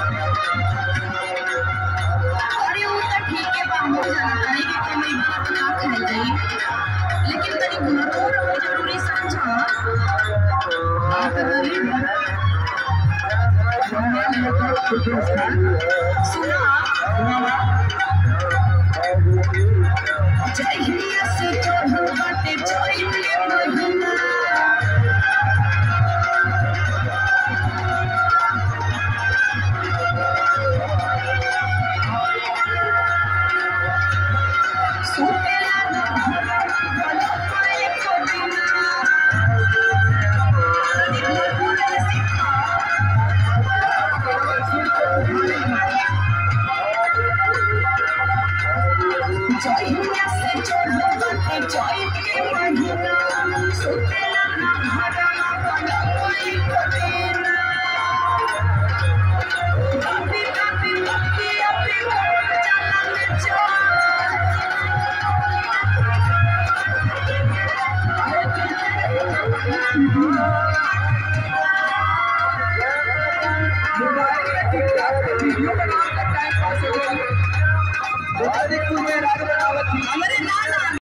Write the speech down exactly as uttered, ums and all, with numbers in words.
अरे वो तो ठीक है बा हो जाना तनी के कमाई बना तो ना खाई जाई लेकिन तनी घरो रहो जरूरी समझा आ करी सुना चाहिए से जो हम बाटे चाहिए महीना हमारे